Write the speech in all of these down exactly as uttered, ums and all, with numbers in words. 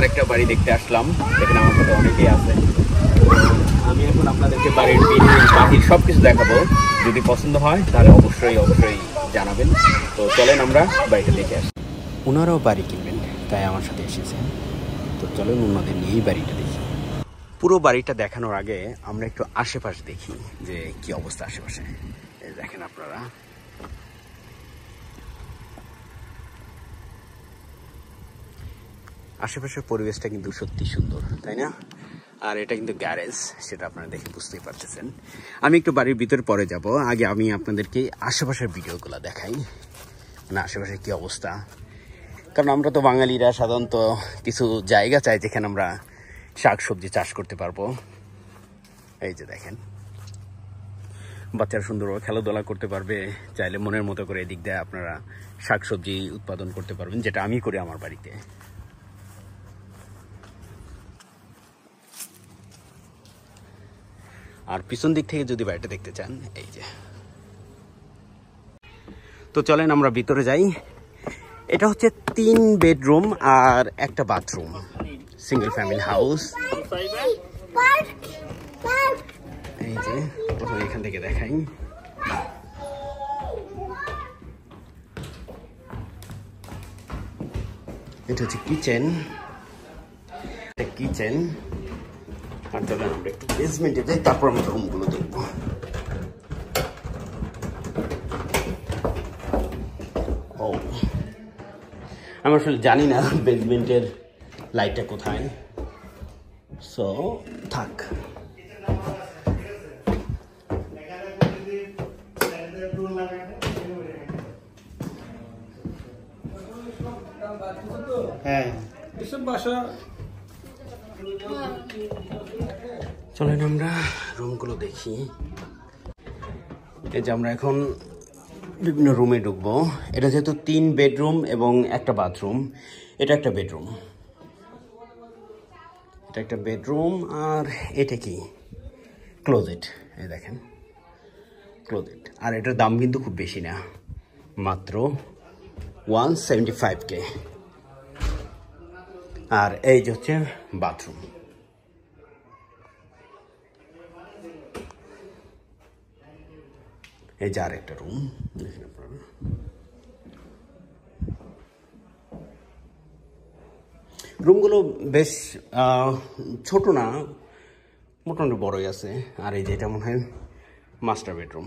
একটা বাড়ি দেখতে আসলাম। এখানে আমার সাথে অনেকেই আছে। আমি এখন আপনাদেরকে বাড়ির বাড়ির সব কিছু দেখাবো। যদি পছন্দ হয় তাহলে অবশ্যই অবশ্যই জানাবেন। তো চলেন আমরা বাড়িটা দেখে আসি। ওনারাও বাড়ি কিনবেন, তাই আমার সাথে এসেছেন। তো চলেন ওনাদের নিয়েই বাড়িটা দেখি। পুরো বাড়িটা দেখানোর আগে আমরা একটু আশেপাশ দেখি যে কি অবস্থা আশেপাশে। এই দেখেন আপনারা, আশেপাশের পরিবেশটা কিন্তু সত্যি সুন্দর, তাই না? আর এটা কিন্তু গ্যারেজ, সেটা আপনারা দেখে বুঝতেই পারতেছেন। আমি একটু বাড়ির ভিতরে পরে যাব, আগে আমি আপনাদেরকে আশেপাশের ভিডিওগুলো দেখাই, মানে আশেপাশের কি অবস্থা। কারণ আমরা তো বাঙালিরা সাধারণত কিছু জায়গা চাই যেখানে আমরা শাক সবজি চাষ করতে পারবো। এই যে দেখেন, বাচ্চারা সুন্দরভাবে খেলাধুলা করতে পারবে, চাইলে মনের মতো করে এদিক দিয়ে আপনারা শাক সবজি উৎপাদন করতে পারবেন, যেটা আমি করি আমার বাড়িতে। আর পিছন দিক থেকে যদি বাড়িটা দেখতে চান, এই যে। তো চলেন আমরা ভিতরে যাই। এটা হচ্ছে তিন বেডরুম আর একটা বাথরুম, সিঙ্গেল ফ্যামিলি হাউস। এই যে প্রথমে এখান থেকে দেখাই। এটা হচ্ছে কিচেন, কিচেন। আর চলেন আমরা একটু বেসমেন্টে যাই, তারপর আমরা রুমগুলো দেখবো। ও, আমি আসলে জানি না বেসমেন্টের লাইটটা কোথায়, সো থাক। হ্যাঁ, এসব বাসা। চলেন আমরা রুমগুলো দেখি। এই যে আমরা এখন বিভিন্ন রুমে ঢুকবো। এটা যেহেতু তিন বেডরুম এবং একটা বাথরুম, এটা একটা বেডরুম, এটা একটা বেডরুম। আর এটা কি ক্লোজেট, এই দেখেন ক্লোজেট। আর এটার দাম কিন্তু খুব বেশি না, মাত্র ওয়ান সেভেন্টি ফাইভ কে। আর এই যে হচ্ছে বাথরুম। এই যে আর একটা রুম দেখেন আপনারা। রুমগুলো বেশ ছোট না, মোটামুটি বড়ই আছে। আর এই যে এটা মনে হয় মাস্টার বেডরুম।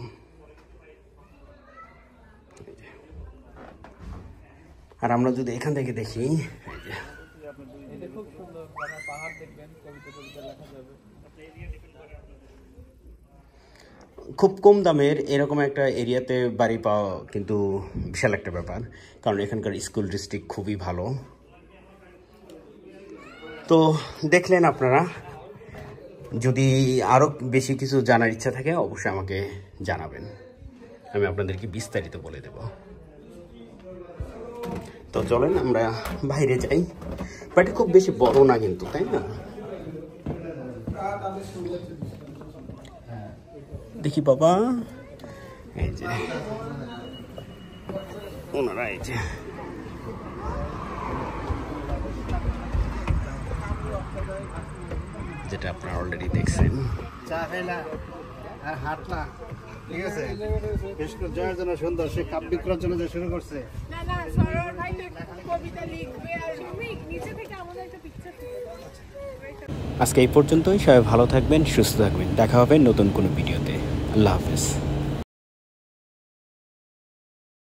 আর আমরা যদি এখান থেকে দেখি, খুব কম দামের এরকম একটা এরিয়াতে বাড়ি পাওয়া কিন্তু বিশাল একটা ব্যাপার, কারণ এখানকার স্কুল ডিস্ট্রিক্ট খুবই ভালো। তো দেখলেন আপনারা, যদি আরও বেশি কিছু জানার ইচ্ছা থাকে অবশ্যই আমাকে জানাবেন, আমি আপনাদেরকে বিস্তারিত বলে দেব। তো চলেন আমরা বাইরে যাই। বাড়িটা খুব বেশি বড় না কিন্তু, তাই না? দেখি বাবা, এই যে ওনারা, এই যে যেটা আপনারা অলরেডি দেখছেন। চা খাইলা আর হাঁটলা, ঠিক আছে? বেশ করে যাওয়ার জন্য সুন্দর, সে কাপ বিক্রয়ের জন্য যে শুরু করছে। না না, সরোর ভাই কবিতা লিখবে আর নিচে থেকে আমাদের একটা পিকচার তুলে। আজকে এই পর্যন্তই। সবাই ভালো থাকবেন, সুস্থ থাকবেন। দেখা হবে নতুন কোনো ভিডিওতে। আল্লাহ হাফেজ।